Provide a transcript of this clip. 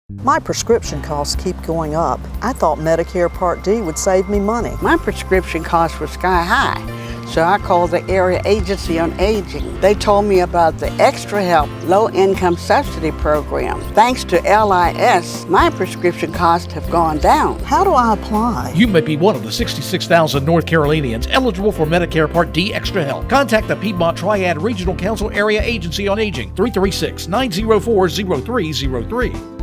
My prescription costs keep going up. I thought Medicare Part D would save me money. My prescription costs were sky high, so I called the Area Agency on Aging. They told me about the Extra Help Low Income Subsidy program. Thanks to LIS, my prescription costs have gone down. How do I apply? You may be one of the 66,000 North Carolinians eligible for Medicare Part D Extra Help. Contact the Piedmont Triad Regional Council Area Agency on Aging, 336-904-0303.